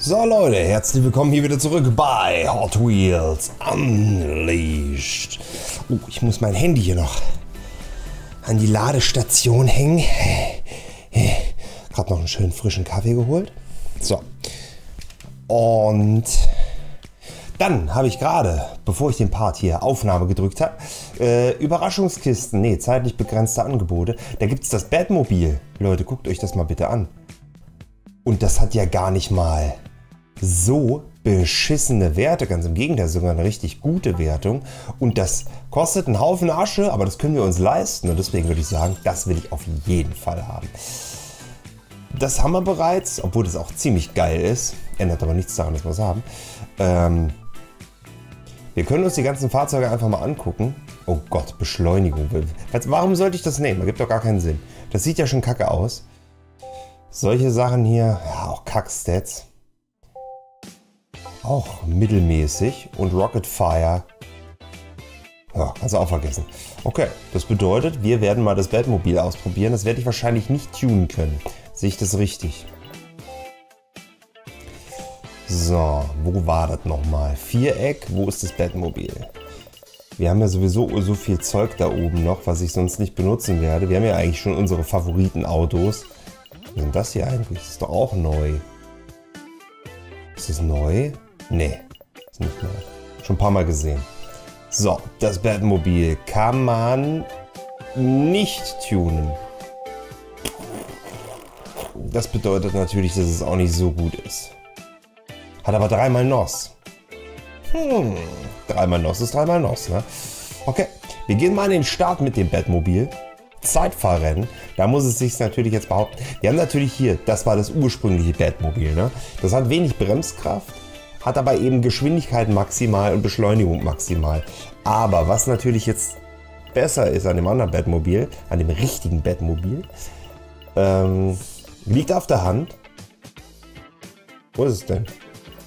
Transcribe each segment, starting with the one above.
So Leute, herzlich willkommen hier wieder zurück bei Hot Wheels Unleashed. Oh, ich muss mein Handy hier noch an die Ladestation hängen. Gerade noch einen schönen frischen Kaffee geholt. So. Und dann habe ich gerade, bevor ich den Part hier Aufnahme gedrückt habe, Überraschungskisten, nee, zeitlich begrenzte Angebote. Da gibt es das Batmobil. Leute, guckt euch das mal bitte an. Und das hat ja gar nicht mal so beschissene Werte, ganz im Gegenteil, sogar eine richtig gute Wertung. Und das kostet einen Haufen Asche, aber das können wir uns leisten. Und deswegen würde ich sagen, das will ich auf jeden Fall haben. Das haben wir bereits, obwohl das auch ziemlich geil ist. Ändert aber nichts daran, dass wir es haben. Wir können uns die ganzen Fahrzeuge einfach mal angucken. Oh Gott, Beschleunigung. Warum sollte ich das nehmen? Das gibt doch gar keinen Sinn. Das sieht ja schon kacke aus. Solche Sachen hier, ja, auch Kackstats. Auch mittelmäßig. Und Rocket Fire. Ja, kannst du auch vergessen. Okay, das bedeutet, wir werden mal das Batmobil ausprobieren. Das werde ich wahrscheinlich nicht tunen können. Sehe ich das richtig? So, wo war das nochmal? Viereck, wo ist das Batmobil? Wir haben ja sowieso so viel Zeug da oben noch, was ich sonst nicht benutzen werde. Wir haben ja eigentlich schon unsere Favoritenautos. Was ist denn das hier eigentlich? Das ist doch auch neu. Ist das neu? Nee, ist nicht neu. Schon ein paar Mal gesehen. So, das Batmobil kann man nicht tunen. Das bedeutet natürlich, dass es auch nicht so gut ist. Hat aber dreimal NOS. Dreimal NOS ist dreimal NOS, ne? Okay, wir gehen mal in den Start mit dem Batmobil. Zeitfahrrennen, da muss es sich natürlich jetzt behaupten. Wir haben natürlich hier, das war das ursprüngliche Batmobil, ne? Das hat wenig Bremskraft, hat aber eben Geschwindigkeit maximal und Beschleunigung maximal. Aber was natürlich jetzt besser ist an dem anderen Batmobil, an dem richtigen Batmobil, liegt auf der Hand. Wo ist es denn?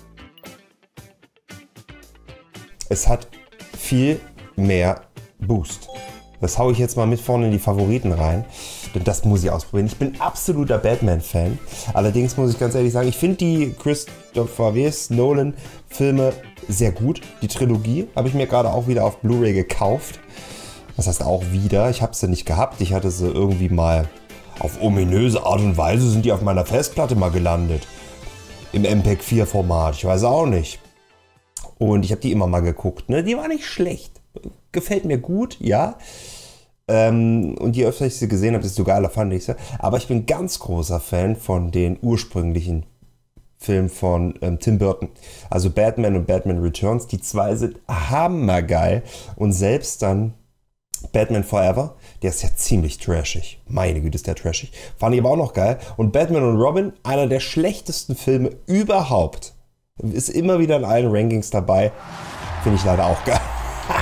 Es hat viel mehr Boost. Das haue ich jetzt mal mit vorne in die Favoriten rein, denn das muss ich ausprobieren. Ich bin absoluter Batman-Fan. Allerdings muss ich ganz ehrlich sagen, ich finde die Christopher Nolan Filme sehr gut. Die Trilogie habe ich mir gerade auch wieder auf Blu-ray gekauft. Das heißt auch wieder, ich habe sie nicht gehabt. Ich hatte sie irgendwie mal auf ominöse Art und Weise sind die auf meiner Festplatte mal gelandet. Im MPEG 4 Format, ich weiß auch nicht. Und ich habe die immer mal geguckt, ne? Die war nicht schlecht. Gefällt mir gut, ja. Und je öfter ich sie gesehen habe, desto geiler fand ich sie. Aber ich bin ganz großer Fan von den ursprünglichen Filmen von Tim Burton. Also Batman und Batman Returns. Die zwei sind hammergeil. Und selbst dann Batman Forever, der ist ja ziemlich trashig. Meine Güte, ist der trashig. Fand ich aber auch noch geil. Und Batman und Robin, einer der schlechtesten Filme überhaupt. Ist immer wieder in allen Rankings dabei. Finde ich leider auch geil.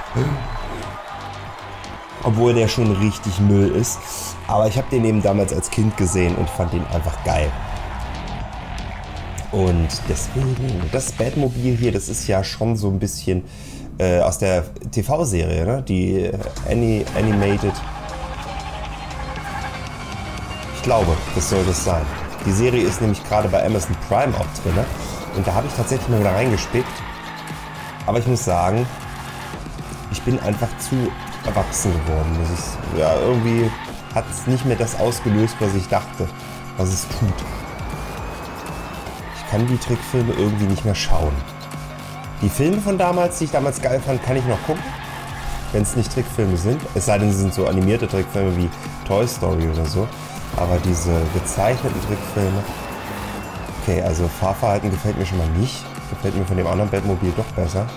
Obwohl der schon richtig Müll ist. Aber ich habe den eben damals als Kind gesehen und fand den einfach geil. Und deswegen, das Batmobil hier, das ist ja schon so ein bisschen aus der TV-Serie, ne? Die Animated. Ich glaube, das soll das sein. Die Serie ist nämlich gerade bei Amazon Prime auch drin. Und da habe ich tatsächlich mal wieder reingespickt. Aber ich muss sagen, ich bin einfach zu erwachsen geworden. Das ist, ja, irgendwie hat es nicht mehr das ausgelöst, was ich dachte, was es tut. Ich kann die Trickfilme irgendwie nicht mehr schauen. Die Filme von damals, die ich damals geil fand, kann ich noch gucken, wenn es nicht Trickfilme sind. Es sei denn, sie sind so animierte Trickfilme wie Toy Story oder so. Aber diese gezeichneten Trickfilme, okay, also Fahrverhalten gefällt mir schon mal nicht. Gefällt mir von dem anderen Batmobil doch besser.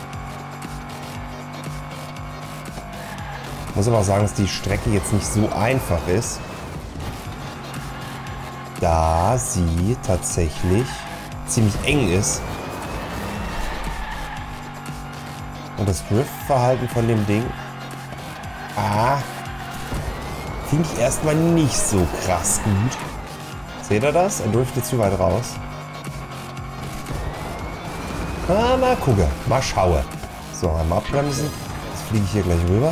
Ich muss aber auch sagen, dass die Strecke jetzt nicht so einfach ist, da sie tatsächlich ziemlich eng ist. Und das Driftverhalten von dem Ding, finde ich erstmal nicht so krass gut. Seht ihr das? Er driftet zu weit raus. Mal gucken, mal schauen. So, einmal abbremsen. Jetzt fliege ich hier gleich rüber.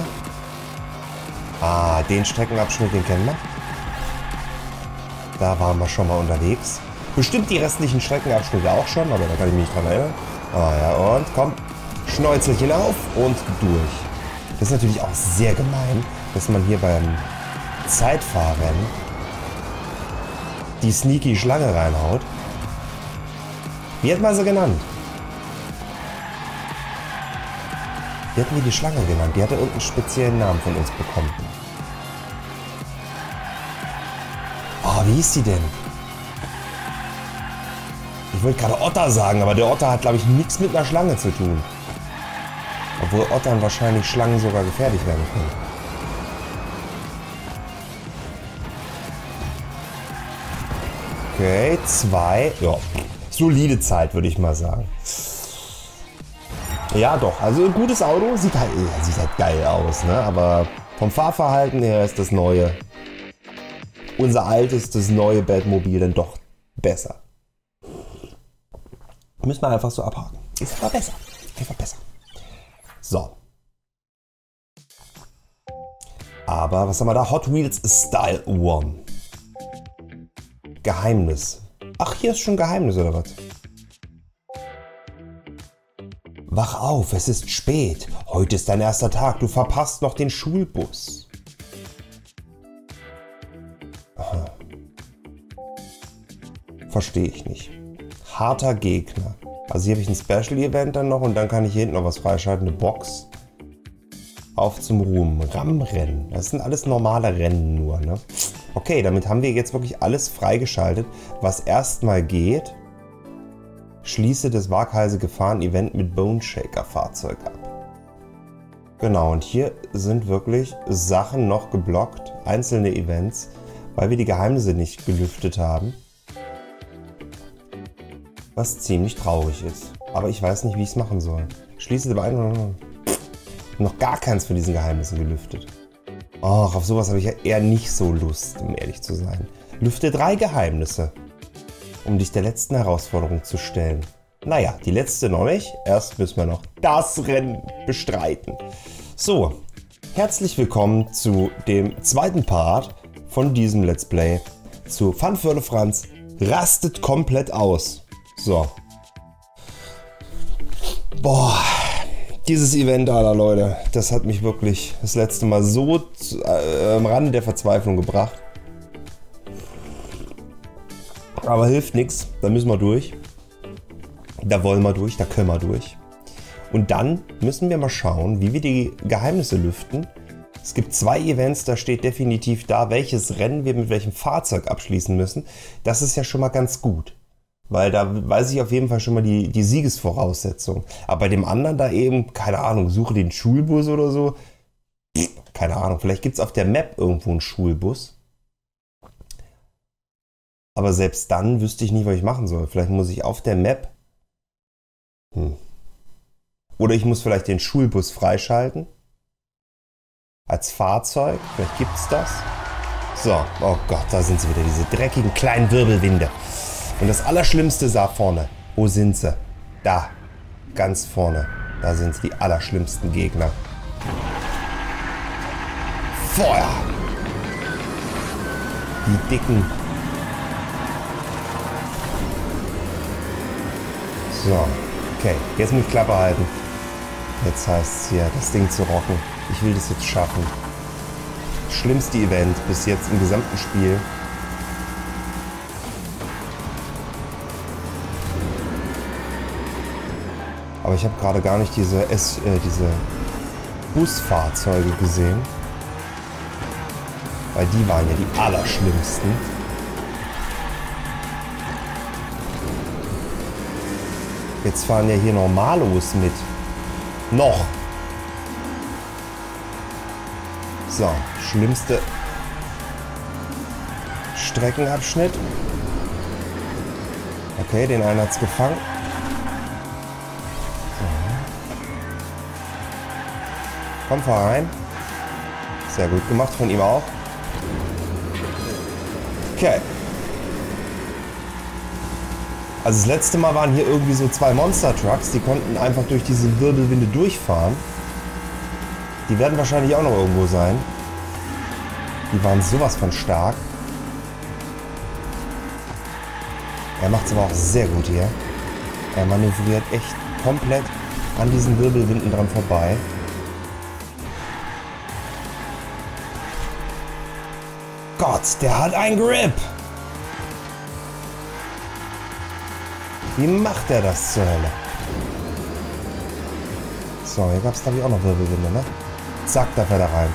Den Streckenabschnitt, den kennen wir. Da waren wir schon mal unterwegs. Bestimmt die restlichen Streckenabschnitte auch schon, aber da kann ich mich nicht dran erinnern. Ah ja, und komm, Schnäuzelchen auf und durch. Das ist natürlich auch sehr gemein, dass man hier beim Zeitfahrrennen die sneaky Schlange reinhaut. Wie hat man sie genannt? Wie hatten wir die Schlange genannt? Die hatte irgendeinen speziellen Namen von uns bekommen. Oh, wie hieß die denn? Ich wollte gerade Otter sagen, aber der Otter hat, glaube ich, nichts mit einer Schlange zu tun. Obwohl Ottern wahrscheinlich Schlangen sogar gefährlich werden können. Okay, 2. Ja, solide Zeit, würde ich mal sagen. Ja, doch. Also ein gutes Auto. Sieht halt geil aus, ne? Aber vom Fahrverhalten her ist das neue, unser altes, das neue Batmobil dann doch besser. Müssen wir einfach so abhaken. Ist aber besser. Einfach besser. So. Aber was haben wir da? Hot Wheels Style One. Geheimnis. Ach, hier ist schon Geheimnis oder was? Wach auf, es ist spät. Heute ist dein erster Tag. Du verpasst noch den Schulbus. Aha. Verstehe ich nicht. Harter Gegner. Also hier habe ich ein Special Event dann noch und dann kann ich hier hinten noch was freischalten. Eine Box. Auf zum Ruhm. RAM-Rennen. Das sind alles normale Rennen nur, ne? Okay, damit haben wir jetzt wirklich alles freigeschaltet, was erstmal geht. Schließe das waghalsige Gefahren-Event mit Bone Shaker Fahrzeug ab. Genau, und hier sind wirklich Sachen noch geblockt, einzelne Events, weil wir die Geheimnisse nicht gelüftet haben. Was ziemlich traurig ist. Aber ich weiß nicht, wie ich es machen soll. Schließe dabei noch gar keins von diesen Geheimnissen gelüftet. Ach, auf sowas habe ich ja eher nicht so Lust, um ehrlich zu sein. Lüfte 3 Geheimnisse, um dich der letzten Herausforderung zu stellen. Naja, die letzte noch nicht. Erst müssen wir noch das Rennen bestreiten. So, herzlich willkommen zu dem zweiten Part von diesem Let's Play zu Funförde Franz rastet komplett aus. So. Boah, dieses Event, Alter, Leute, das hat mich wirklich das letzte Mal so am Rande der Verzweiflung gebracht. Aber hilft nichts, da müssen wir durch. Da wollen wir durch, da können wir durch. Und dann müssen wir mal schauen, wie wir die Geheimnisse lüften. Es gibt 2 Events, da steht definitiv da, welches Rennen wir mit welchem Fahrzeug abschließen müssen. Das ist ja schon mal ganz gut. Weil da weiß ich auf jeden Fall schon mal die Siegesvoraussetzung. Aber bei dem anderen da eben, keine Ahnung, suche den Schulbus oder so. Keine Ahnung, vielleicht gibt es auf der Map irgendwo einen Schulbus. Aber selbst dann wüsste ich nicht, was ich machen soll. Vielleicht muss ich auf der Map... Oder ich muss vielleicht den Schulbus freischalten. Als Fahrzeug. Vielleicht gibt es das. So, oh Gott, da sind sie wieder, diese dreckigen kleinen Wirbelwinde. Und das Allerschlimmste ist da vorne. Wo sind sie? Da. Ganz vorne. Da sind sie, die allerschlimmsten Gegner. Feuer! Die dicken. So. Okay, jetzt muss ich Klappe halten. Jetzt heißt es hier, das Ding zu rocken. Ich will das jetzt schaffen. Schlimmste Event bis jetzt im gesamten Spiel. Aber ich habe gerade gar nicht diese Busfahrzeuge gesehen. Weil die waren ja die allerschlimmsten. Jetzt fahren ja hier Normalos mit. Noch. So, schlimmste Streckenabschnitt. Okay, den einen hat's gefangen. Komm, fahr rein. Sehr gut gemacht von ihm auch. Okay. Also das letzte Mal waren hier irgendwie so 2 Monster-Trucks, die konnten einfach durch diese Wirbelwinde durchfahren. Die werden wahrscheinlich auch noch irgendwo sein. Die waren sowas von stark. Er macht es aber auch sehr gut hier. Er manövriert echt komplett an diesen Wirbelwinden dran vorbei. Gott, der hat einen Grip! Wie macht er das zur Hölle? So, hier gab es glaube ich auch noch Wirbelwinde, ne? Zack, da fährt er rein.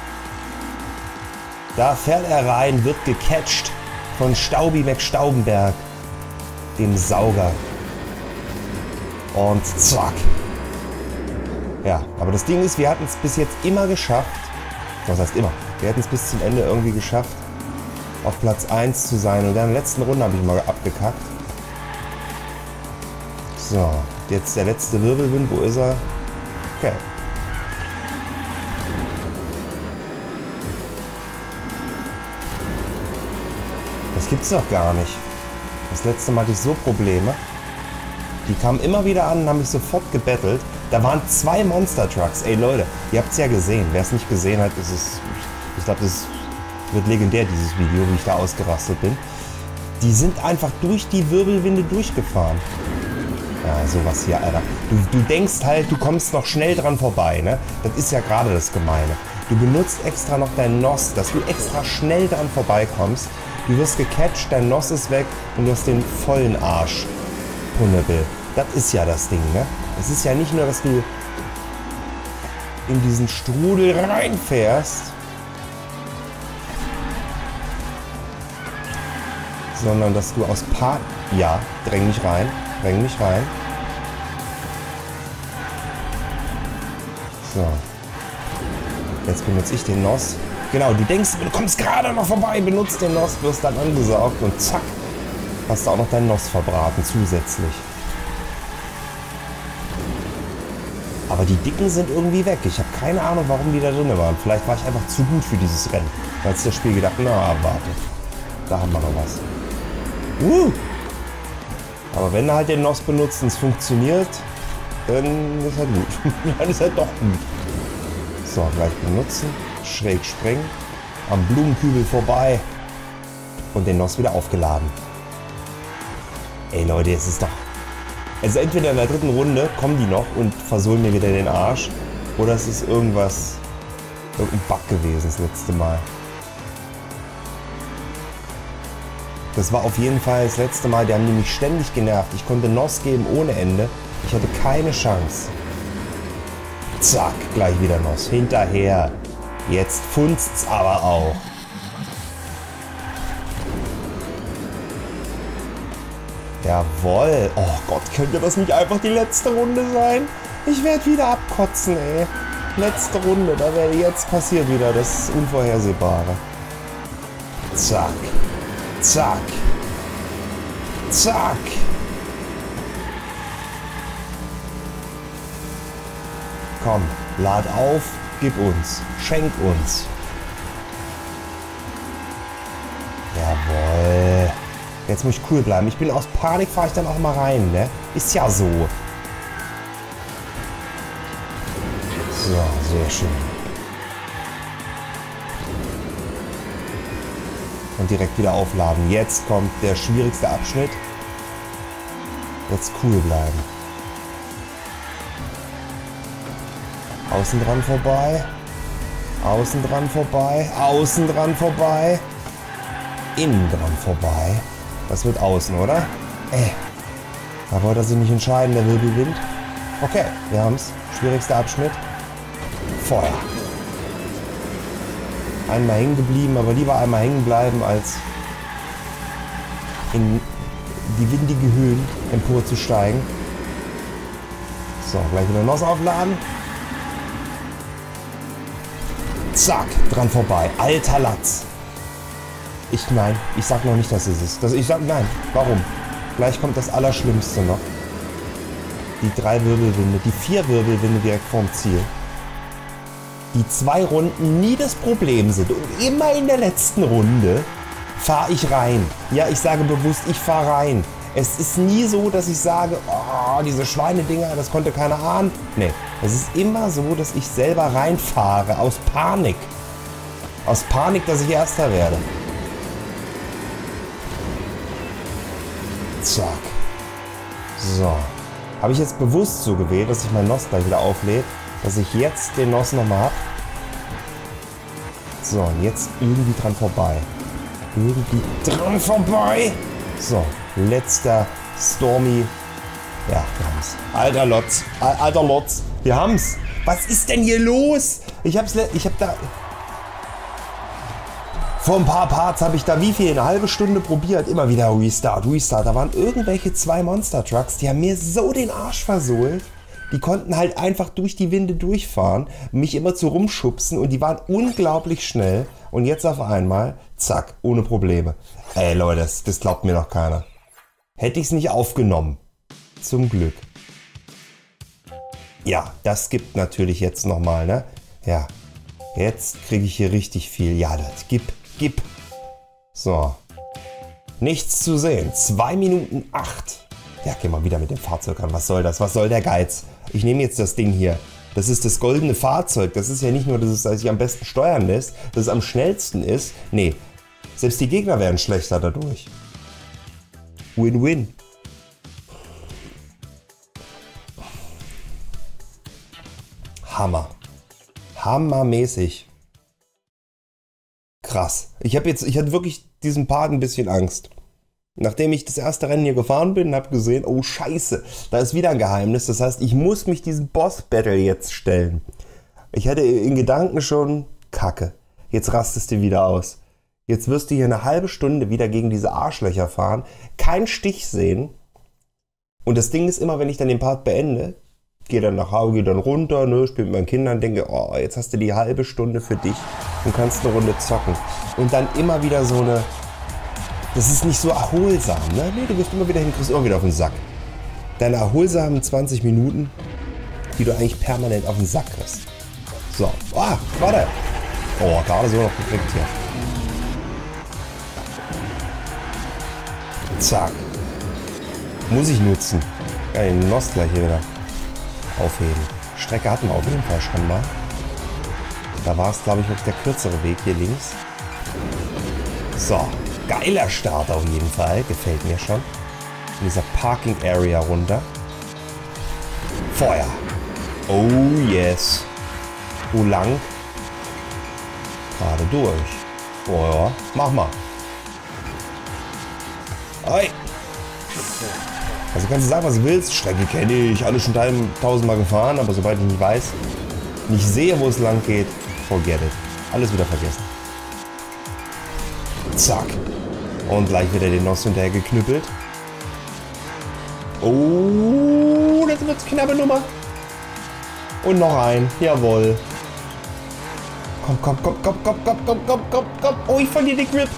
Da fährt er rein, wird gecatcht von Staubi McStaubenberg, dem Sauger. Und zack. Ja, aber das Ding ist, wir hatten es bis jetzt immer geschafft. Was heißt immer? Wir hätten es bis zum Ende irgendwie geschafft, auf Platz 1 zu sein. Und in der letzten Runde habe ich mal abgekackt. So, jetzt der letzte Wirbelwind. Wo ist er? Okay. Das gibt's doch gar nicht. Das letzte Mal hatte ich so Probleme. Die kamen immer wieder an und haben mich sofort gebettelt. Da waren 2 Monster Trucks. Ey Leute, ihr habt es ja gesehen. Wer es nicht gesehen hat, ist es... Ich glaube, das wird legendär, dieses Video, wie ich da ausgerastet bin. Die sind einfach durch die Wirbelwinde durchgefahren. Ja, sowas hier, Alter. Du denkst halt, du kommst noch schnell dran vorbei, ne? Das ist ja gerade das Gemeine. Du benutzt extra noch dein NOS, dass du extra schnell dran vorbeikommst. Du wirst gecatcht, dein NOS ist weg und du hast den vollen Arsch. Punnebel. Das ist ja das Ding, ne? Es ist ja nicht nur, dass du in diesen Strudel reinfährst, sondern dass du aus Ja, dräng mich rein. Dräng mich rein. So. Jetzt benutze ich den NOS. Genau, du denkst, du kommst gerade noch vorbei, benutzt den NOS, wirst dann angesaugt und zack, hast du auch noch deinen NOS verbraten zusätzlich. Aber die Dicken sind irgendwie weg. Ich habe keine Ahnung, warum die da drin waren. Vielleicht war ich einfach zu gut für dieses Rennen. Weil das Spiel gedacht, na, warte. Da haben wir noch was. Aber wenn du halt den NOS benutzt und es funktioniert, dann ist halt gut. Dann ist halt doch gut. So, gleich benutzen. Schräg springen. Am Blumenkübel vorbei. Und den NOS wieder aufgeladen. Ey Leute, es ist doch... Also entweder in der dritten Runde kommen die noch und versohlen mir wieder den Arsch. Oder es ist irgendein Bug gewesen das letzte Mal. Das war auf jeden Fall das letzte Mal. Die haben nämlich ständig genervt. Ich konnte NOS geben ohne Ende. Ich hatte keine Chance. Zack, gleich wieder NOS. Hinterher. Jetzt funzt's aber auch. Jawohl. Oh Gott, könnte das nicht einfach die letzte Runde sein? Ich werde wieder abkotzen, ey. Letzte Runde, da wäre jetzt passiert wieder das Unvorhersehbare. Zack. Zack. Zack. Komm, lad auf, gib uns, schenk uns. Jawohl. Jetzt muss ich cool bleiben. Ich bin aus Panik, fahre ich dann auch mal rein, ne? Ist ja so. So, sehr schön. Und direkt wieder aufladen. Jetzt kommt der schwierigste Abschnitt. Jetzt cool bleiben. Außen dran vorbei. Außen dran vorbei. Außen dran vorbei. Innen dran vorbei. Das wird außen, oder? Da wollte er sich nicht entscheiden, der Wirbelwind. Okay, wir haben es. Schwierigster Abschnitt. Feuer. Einmal hängen geblieben, aber lieber einmal hängen bleiben, als in die windigen Höhen emporzusteigen. So, gleich wieder NOS aufladen. Zack, dran vorbei. Alter Latz. Ich sag noch nicht, dass es ist. Ich sag nein. Warum? Gleich kommt das Allerschlimmste noch. Die 3 Wirbelwinde, die 4 Wirbelwinde direkt vorm Ziel. Die 2 Runden nie das Problem sind. Und immer in der letzten Runde fahre ich rein. Ja, ich sage bewusst, ich fahre rein. Es ist nie so, dass ich sage, oh, diese Schweinedinger, das konnte keiner ahnen. Nee, es ist immer so, dass ich selber reinfahre. Aus Panik. Aus Panik, dass ich Erster werde. Zack. So. Habe ich jetzt bewusst so gewählt, dass ich mein NOS gleich wieder auflädt, dass ich jetzt den NOS nochmal habe. So, und jetzt irgendwie dran vorbei. Irgendwie dran vorbei. So, letzter Stormy. Ja, wir haben's. Alter Lotz. Alter Lotz. Wir haben's. Was ist denn hier los? Ich hab da... Vor ein paar Parts habe ich da wie viel? Eine halbe Stunde probiert. Immer wieder Restart, Restart. Da waren irgendwelche 2 Monster Trucks, die haben mir so den Arsch versohlt. Die konnten halt einfach durch die Winde durchfahren, mich immer zu rumschubsen und die waren unglaublich schnell. Und jetzt auf einmal, zack, ohne Probleme. Ey Leute, das glaubt mir noch keiner. Hätte ich es nicht aufgenommen. Zum Glück. Ja, das gibt natürlich jetzt nochmal, ne? Ja, jetzt kriege ich hier richtig viel. Ja, das gib. So. Nichts zu sehen. 2 Minuten 8. Ja, geh mal wieder mit dem Fahrzeug an. Was soll das? Was soll der Geiz? Ich nehme jetzt das Ding hier. Das ist das goldene Fahrzeug. Das ist ja nicht nur, dass es sich am besten steuern lässt, dass es am schnellsten ist. Nee, selbst die Gegner werden schlechter dadurch. Win-win. Hammer. Hammermäßig. Krass. Ich hatte wirklich diesen Part ein bisschen Angst. Nachdem ich das erste Rennen hier gefahren bin, habe gesehen, oh Scheiße, da ist wieder ein Geheimnis. Das heißt, ich muss mich diesem Boss-Battle jetzt stellen. Ich hatte in Gedanken schon, Kacke, jetzt rastest du wieder aus. Jetzt wirst du hier eine halbe Stunde wieder gegen diese Arschlöcher fahren, keinen Stich sehen. Und das Ding ist immer, wenn ich dann den Part beende, gehe dann nach Hause, gehe dann runter, ne, spiele mit meinen Kindern, denke, oh, jetzt hast du die halbe Stunde für dich und kannst eine Runde zocken. Und dann immer wieder so eine... Das ist nicht so erholsam, ne? Nee, du wirst immer wieder hin, kriegst immer wieder auf den Sack. Deine erholsamen 20 Minuten, die du eigentlich permanent auf den Sack kriegst. So, warte. Oh, gerade so noch gekriegt hier. Zack. Muss ich nutzen. Ja, den NOS gleich hier wieder aufheben. Strecke hatten wir auf jeden Fall schon mal. Da war es, glaube ich, wirklich der kürzere Weg hier links. So. Geiler Start auf jeden Fall, gefällt mir schon. In dieser Parking Area runter. Feuer. Oh yes. Wo lang? Gerade durch. Oh ja, mach mal. Oi. Also kannst du sagen, was du willst. Strecke kenne ich, alle schon 1000-mal gefahren, aber sobald ich nicht weiß, nicht sehe, wo es lang geht, forget it. Alles wieder vergessen. Zack. Und gleich wieder den NOS hinterher geknüppelt. Oh, das wird eine knappe Nummer. Und noch ein. Jawohl. Komm. Oh, ich verliere die Grip.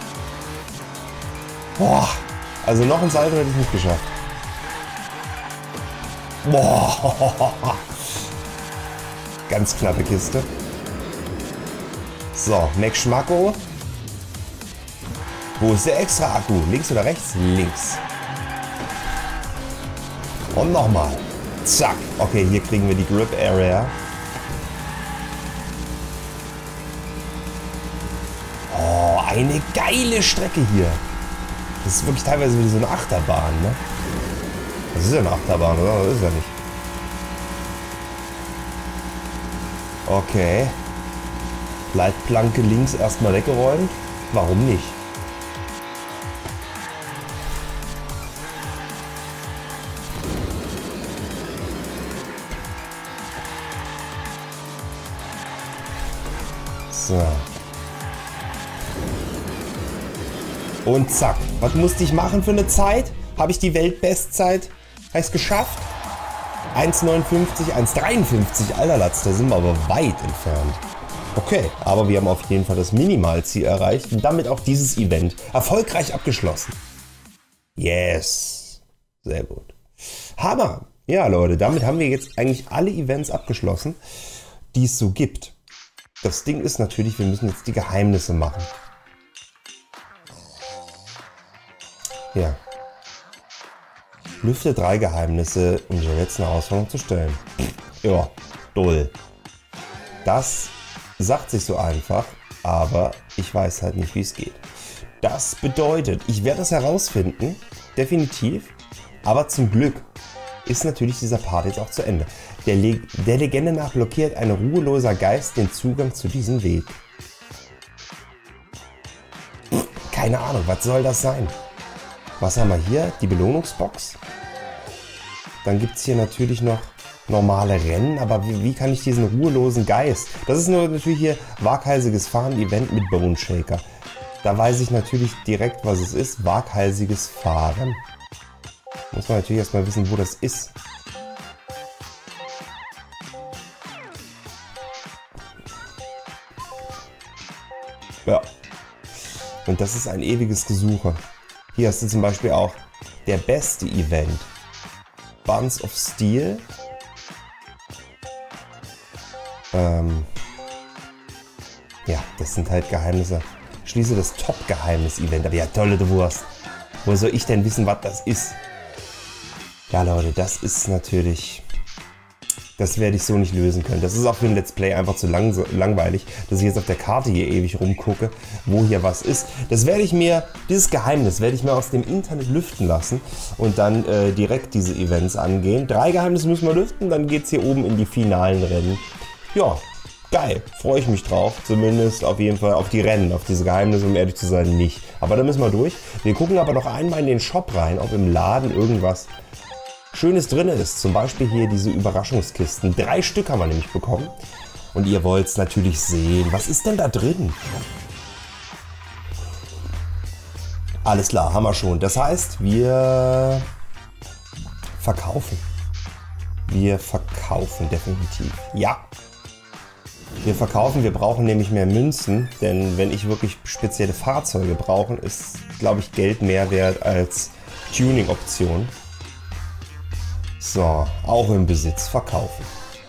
Boah. Also noch ein Salto hätte ich nicht geschafft. Boah. Ganz knappe Kiste. So, Mac Schmacko. Wo ist der extra Akku? Links oder rechts? Links. Und nochmal. Zack. Okay, hier kriegen wir die Grip Area. Oh, eine geile Strecke hier. Das ist wirklich teilweise wie so eine Achterbahn, ne? Das ist ja eine Achterbahn, oder? Das ist ja nicht. Okay. Leitplanke links erstmal weggeräumt. Warum nicht? So. Und zack. Was musste ich machen für eine Zeit? Habe ich die Weltbestzeit? Habe ich es geschafft? 1,59, 1,53. Alter Latz, da sind wir aber weit entfernt. Okay, aber wir haben auf jeden Fall das Minimalziel erreicht und damit auch dieses Event erfolgreich abgeschlossen. Yes. Sehr gut. Hammer. Ja, Leute, damit haben wir jetzt eigentlich alle Events abgeschlossen, die es so gibt. Das Ding ist natürlich, wir müssen jetzt die Geheimnisse machen. Ja. Lüfte 3 Geheimnisse, um dir jetzt eine Herausforderung zu stellen. Ja, toll. Das sagt sich so einfach, aber ich weiß halt nicht, wie es geht. Das bedeutet, ich werde es herausfinden, definitiv. Aber zum Glück ist natürlich dieser Part jetzt auch zu Ende. Der Legende nach blockiert ein ruheloser Geist den Zugang zu diesem Weg. Keine Ahnung, was soll das sein? Was haben wir hier? Die Belohnungsbox. Dann gibt es hier natürlich noch normale Rennen, aber wie kann ich diesen ruhelosen Geist? Das ist nur natürlich hier waghalsiges Fahren, Event mit Bone Shaker. Da weiß ich natürlich direkt, was es ist. Waghalsiges Fahren. Muss man natürlich erstmal wissen, wo das ist. Ja. Und das ist ein ewiges Gesuche. Hier hast du zum Beispiel auch der beste Event. Buns of Steel. Ja, das sind halt Geheimnisse. Schließe das Top-Geheimnis-Event. Aber ja, tolle Wurst. Woher soll ich denn wissen, was das ist? Ja, Leute, das ist natürlich... Das werde ich so nicht lösen können. Das ist auch für ein Let's Play einfach zu langweilig, dass ich jetzt auf der Karte hier ewig rumgucke, wo hier was ist. Das werde ich mir, dieses Geheimnis werde ich mir aus dem Internet lüften lassen und dann direkt diese Events angehen. 3 Geheimnisse müssen wir lüften, dann geht es hier oben in die finalen Rennen. Ja, geil, freue ich mich drauf. Zumindest auf jeden Fall auf die Rennen, auf diese Geheimnisse, um ehrlich zu sein, nicht. Aber da müssen wir durch. Wir gucken aber noch einmal in den Shop rein, ob im Laden irgendwas Schönes drin ist. Zum Beispiel hier diese Überraschungskisten. 3 Stück haben wir nämlich bekommen. Und ihr wollt es natürlich sehen. Was ist denn da drin? Alles klar, haben wir schon. Das heißt, wir verkaufen. Wir verkaufen definitiv. Ja. Wir verkaufen, wir brauchen nämlich mehr Münzen. Denn wenn ich wirklich spezielle Fahrzeuge brauche, ist, glaube ich, Geld mehr wert als Tuning-Option. So, auch im Besitz, verkaufen.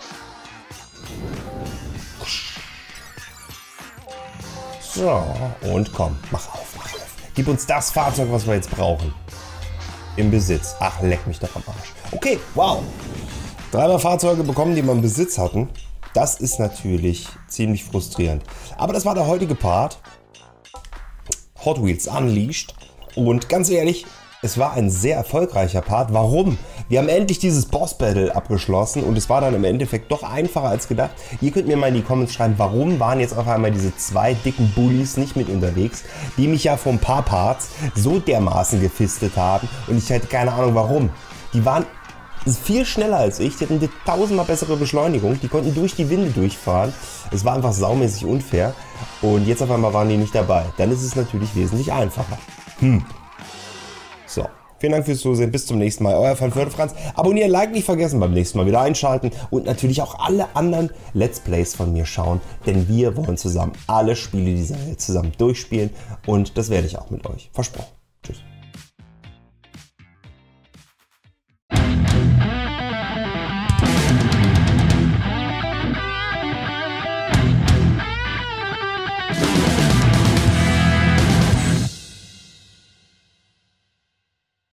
So, und komm, mach auf, mach auf. Gib uns das Fahrzeug, was wir jetzt brauchen. Im Besitz. Ach, leck mich doch am Arsch. Okay, wow. 3 Fahrzeuge bekommen, die wir im Besitz hatten. Das ist natürlich ziemlich frustrierend. Aber das war der heutige Part. Hot Wheels Unleashed. Und ganz ehrlich, es war ein sehr erfolgreicher Part. Warum? Wir haben endlich dieses Boss-Battle abgeschlossen und es war dann im Endeffekt doch einfacher als gedacht. Ihr könnt mir mal in die Comments schreiben, warum waren jetzt auf einmal diese 2 dicken Bullies nicht mit unterwegs, die mich ja vor ein paar Parts so dermaßen gefistet haben und ich hätte keine Ahnung warum. Die waren viel schneller als ich, die hatten 1000-mal bessere Beschleunigung, die konnten durch die Winde durchfahren. Es war einfach saumäßig unfair und jetzt auf einmal waren die nicht dabei. Dann ist es natürlich wesentlich einfacher. So, vielen Dank fürs Zusehen, bis zum nächsten Mal. Euer Van Förde-Franz. Abonnieren, Like nicht vergessen, beim nächsten Mal wieder einschalten und natürlich auch alle anderen Let's Plays von mir schauen, denn wir wollen zusammen alle Spiele dieser Welt zusammen durchspielen und das werde ich auch mit euch. Versprochen.